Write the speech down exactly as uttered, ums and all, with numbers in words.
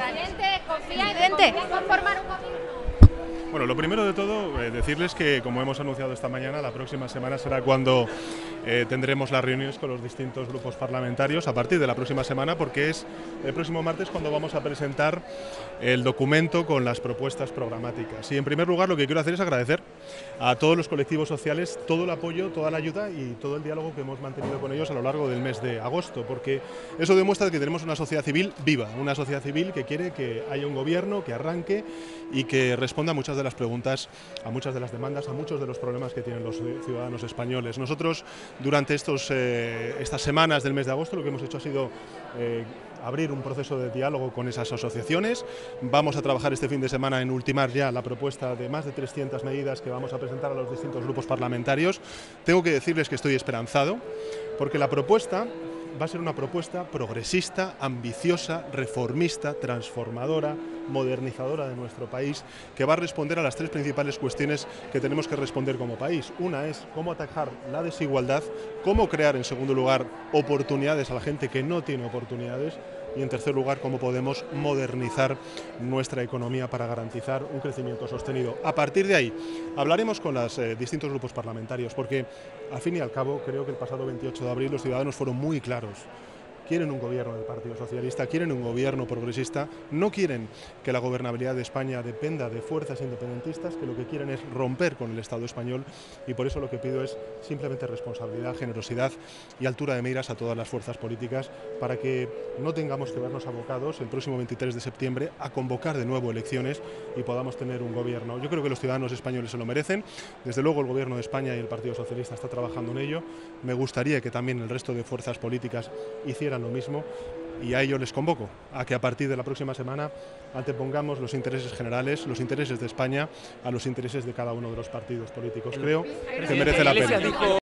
Presidente, confía en conformar un gobierno. Bueno, lo primero de todo, eh, decirles que, como hemos anunciado esta mañana, la próxima semana será cuando eh, tendremos las reuniones con los distintos grupos parlamentarios, a partir de la próxima semana, porque es el próximo martes cuando vamos a presentar el documento con las propuestas programáticas. Y, en primer lugar, lo que quiero hacer es agradecer a todos los colectivos sociales todo el apoyo, toda la ayuda y todo el diálogo que hemos mantenido con ellos a lo largo del mes de agosto, porque eso demuestra que tenemos una sociedad civil viva, una sociedad civil que quiere que haya un gobierno que arranque y que responda a muchas de las preguntas, a muchas de las demandas, a muchos de los problemas que tienen los ciudadanos españoles. Nosotros, durante estos, eh, estas semanas del mes de agosto, lo que hemos hecho ha sido eh, abrir un proceso de diálogo con esas asociaciones. Vamos a trabajar este fin de semana en ultimar ya la propuesta de más de trescientas medidas que vamos a presentar a los distintos grupos parlamentarios. Tengo que decirles que estoy esperanzado, porque la propuesta va a ser una propuesta progresista, ambiciosa, reformista, transformadora, modernizadora de nuestro país, que va a responder a las tres principales cuestiones que tenemos que responder como país. Una es cómo atajar la desigualdad, cómo crear, en segundo lugar, oportunidades a la gente que no tiene oportunidades, y, en tercer lugar, cómo podemos modernizar nuestra economía para garantizar un crecimiento sostenido. A partir de ahí, hablaremos con los eh, distintos grupos parlamentarios, porque, al fin y al cabo, creo que el pasado veintiocho de abril los ciudadanos fueron muy claros. Quieren un gobierno del Partido Socialista, quieren un gobierno progresista, no quieren que la gobernabilidad de España dependa de fuerzas independentistas, que lo que quieren es romper con el Estado español, y por eso lo que pido es simplemente responsabilidad, generosidad y altura de miras a todas las fuerzas políticas para que no tengamos que vernos abocados el próximo veintitrés de septiembre a convocar de nuevo elecciones y podamos tener un gobierno. Yo creo que los ciudadanos españoles se lo merecen. Desde luego el Gobierno de España y el Partido Socialista está trabajando en ello. Me gustaría que también el resto de fuerzas políticas hicieran lo mismo, y a ello les convoco a que a partir de la próxima semana antepongamos los intereses generales, los intereses de España, a los intereses de cada uno de los partidos políticos. Creo que merece la pena.